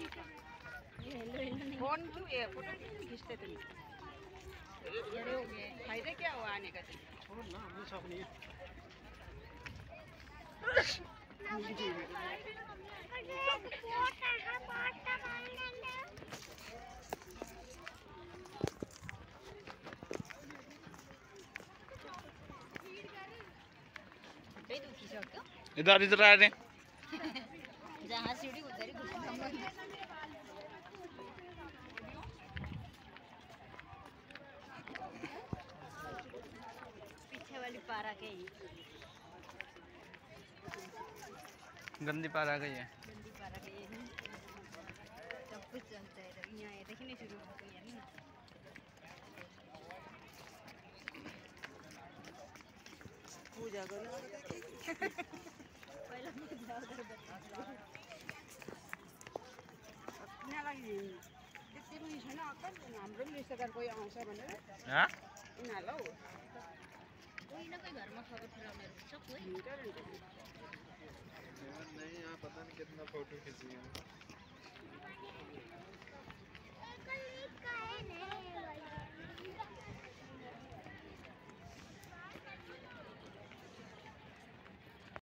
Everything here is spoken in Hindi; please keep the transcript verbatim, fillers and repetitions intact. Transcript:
फोन क्यों ये फोटो क्यों खींचते तुम? बड़े हो गए, फायदा क्या हुआ आने का? छोड़ ना, मुझे शौक नहीं है। इधर इधर आ रहे जहाँ सीढ़ी उधर ही घुसूंगा। पीछे वाली पारा के ही गंदी पार आ गई है। गंदी पारा के ही सब कुछ चलता है। यहाँ ये देखने शुरू हो गई है ना। पूजा करो पहले पूजा करो किन लागि त्यति पनि छैन अक्कल हाम्रो पनि रिश्तेदार कोही आउँछ भनेर हाँ उनीहरूलाई हो कोही न कोही घरमा खबर पुऱ्याउने हुन्छ कोही नहीं यहाँ पता नहीं कितना फोटो खींची है।